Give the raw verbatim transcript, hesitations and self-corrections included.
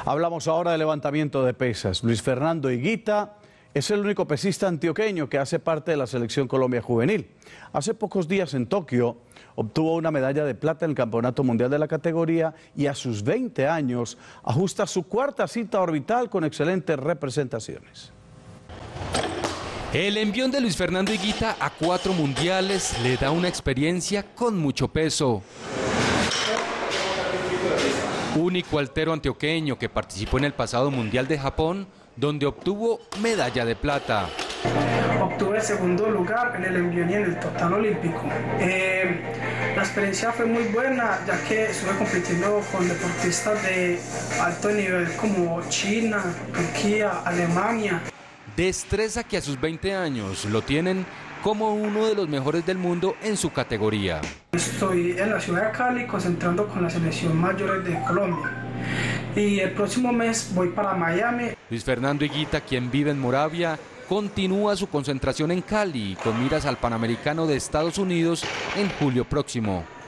Hablamos ahora de levantamiento de pesas. Luis Fernando Higuita es el único pesista antioqueño que hace parte de la Selección Colombia Juvenil. Hace pocos días en Tokio obtuvo una medalla de plata en el Campeonato Mundial de la categoría y a sus veinte años ajusta su cuarta cita orbital con excelentes representaciones. El envión de Luis Fernando Higuita a cuatro mundiales le da una experiencia con mucho peso. Único altero antioqueño que participó en el pasado Mundial de Japón, donde obtuvo medalla de plata. Obtuve el segundo lugar en el envión y en el total olímpico. Eh, la experiencia fue muy buena, ya que estuve compitiendo con deportistas de alto nivel como China, Turquía, Alemania. Destreza que a sus veinte años lo tienen como uno de los mejores del mundo en su categoría. Estoy en la ciudad de Cali concentrando con la selección mayores de Colombia y el próximo mes voy para Miami. Luis Fernando Higuita, quien vive en Moravia, continúa su concentración en Cali con miras al Panamericano de Estados Unidos en julio próximo.